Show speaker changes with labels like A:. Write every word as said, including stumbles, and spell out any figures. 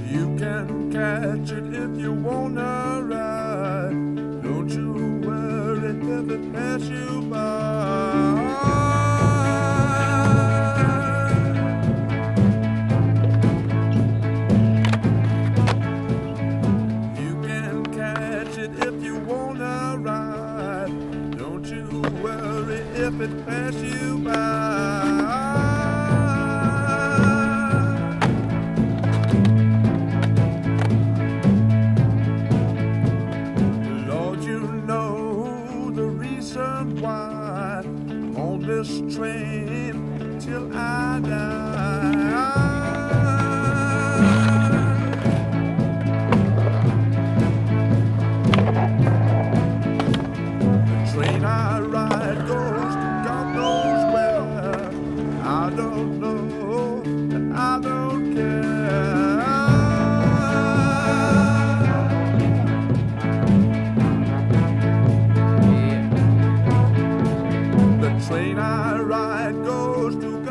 A: You can catch it if you wanna ride. Don't you worry if it pass you by. You can catch it if you wanna ride. Don't you worry if it pass you by. Why on this train till I die? The train I ride goes to God knows where. I don't know and I don't care. Train I ride goes to